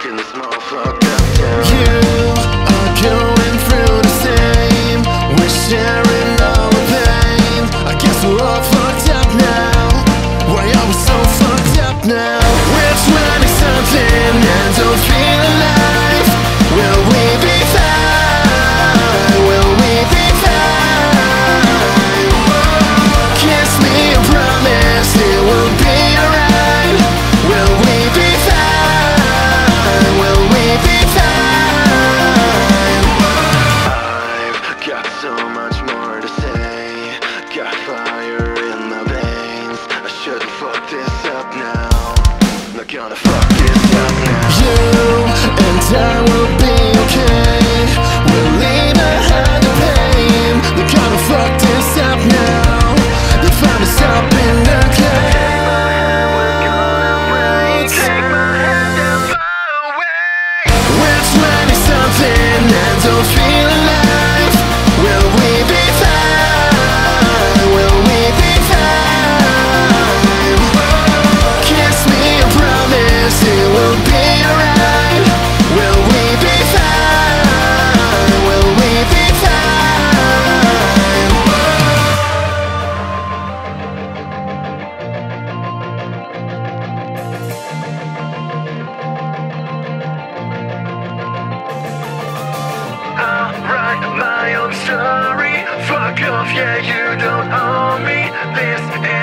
stuck in this small fucked up town. You are going through the same. We're sharing all the pain. I guess we're all fucked up now. Why are we so fucked up now? We're 20-something and don't feel alive. Will we be fine? Will we be fine? Kiss me and promise it will be alright. Will we be fine? Will we be fine? I've got so much more to say. Got fire in my veins. I shouldn't fuck this up now. Not gonna fuck this up now. You and I will be okay. We'll leave behind the pain. We're gonna fuck this up now. They'll find us up in the clouds. Take my hand and fly away. We're 20-something and don't feel alive. Will we be fine? Will we be fine? Kiss me and promise it will be alright. Will we be fine? Will we be fine? I'll write my own story. Fuck off, yeah, you don't own me. This is